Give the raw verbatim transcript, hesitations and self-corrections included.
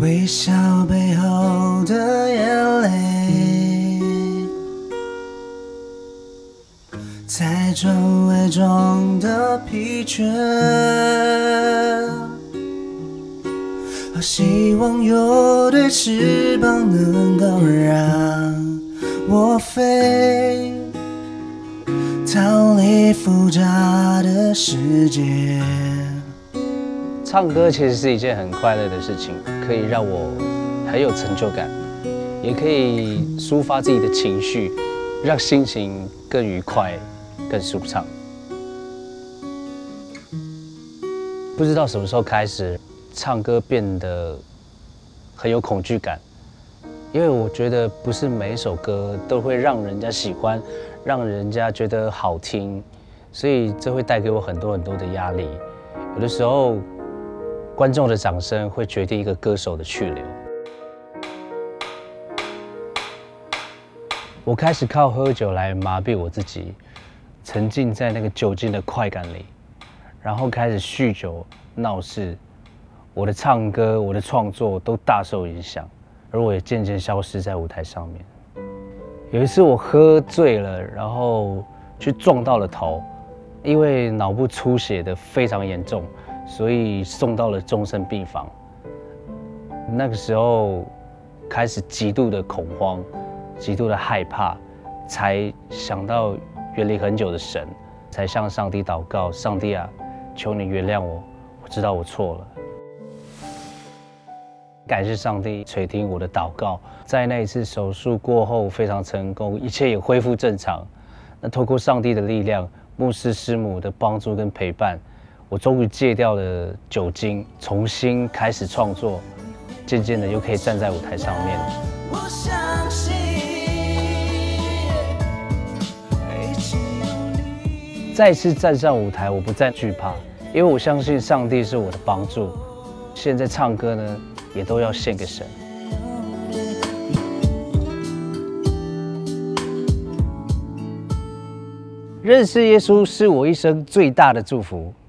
微笑背后的眼泪，在周围中的疲倦，好希望有对翅膀能够让我飞，逃离复杂的世界。 唱歌其实是一件很快乐的事情，可以让我很有成就感，也可以抒发自己的情绪，让心情更愉快、更舒畅。不知道什么时候开始，唱歌变得很有恐惧感，因为我觉得不是每一首歌都会让人家喜欢，让人家觉得好听，所以这会带给我很多很多的压力。有的时候，观众的掌声会决定一个歌手的去留。我开始靠喝酒来麻痹我自己，沉浸在那个酒精的快感里，然后开始酗酒闹事，我的唱歌、我的创作都大受影响，而我也渐渐消失在舞台上面。有一次我喝醉了，然后去撞到了头，因为脑部出血的非常严重。所以送到了重症病房。那个时候开始极度的恐慌，极度的害怕，才想到远离很久的神，才向上帝祷告：上帝啊，求你原谅我，我知道我错了。感谢上帝垂听我的祷告，在那一次手术过后非常成功，一切也恢复正常。那透过上帝的力量，牧师师母的帮助跟陪伴，我终于戒掉了酒精，重新开始创作，渐渐的又可以站在舞台上面。我相信再次站上舞台，我不再惧怕，因为我相信上帝是我的帮助。现在唱歌呢，也都要献给神。认识耶稣是我一生最大的祝福。